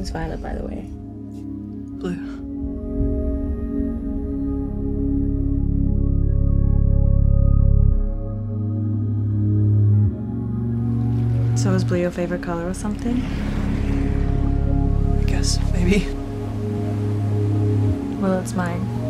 means violet, by the way? Blue. So is blue your favorite color or something? I guess, maybe. Well, it's mine.